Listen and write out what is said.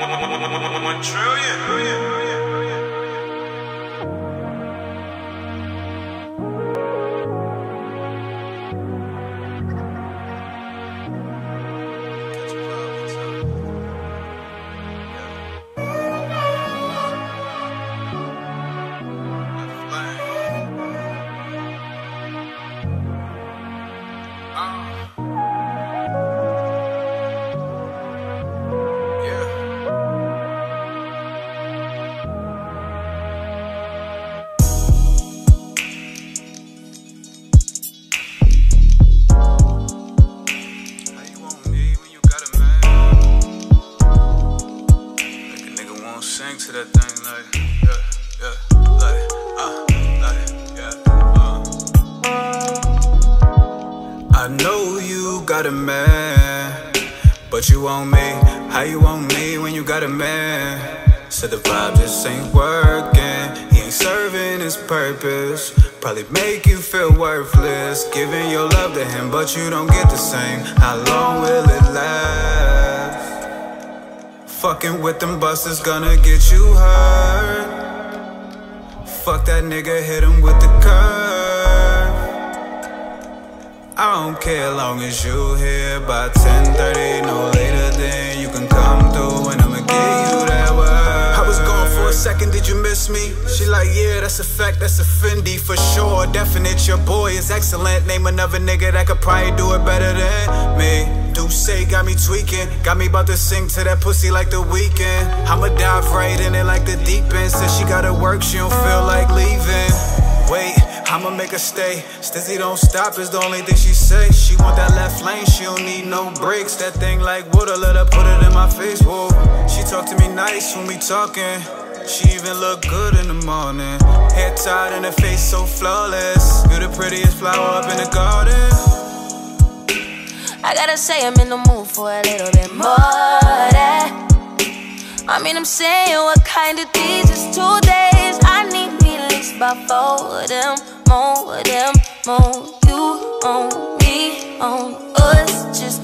1 trillion. Sing to that thing like, I know you got a man, but you want me. How you want me when you got a man? Said the vibe just ain't working. He ain't serving his purpose. Probably make you feel worthless, giving your love to him, but you don't get the same. How long will it last? Fucking with them busters gonna get you hurt. Fuck that nigga, hit him with the curve. I don't care long as you here by 10:30. No later than you can come through and I'ma give you that word. I was gone for a second, did you miss me? She like, yeah, that's a fact, that's a Fendi for sure. Definite, your boy is excellent. Name another nigga that could probably do it better than me. Say got me tweaking, got me about to sing to that pussy like The Weeknd. I'ma dive right in it like the deep end. Said she gotta work, she don't feel like leaving. Wait, I'ma make her stay. Stizzy don't stop is the only thing she say. She want that left lane, she don't need no brakes. That thing like water, let her put it in my face. Whoa, she talk to me nice when we talking. She even look good in the morning. Hair tied and her face so flawless. You the prettiest flower up in the garden. I gotta say I'm in the mood for a little bit more of that. I mean, I'm saying what kind of these is 2 days. I need me at least about 4 of them, more of them, more. You on me, on us, just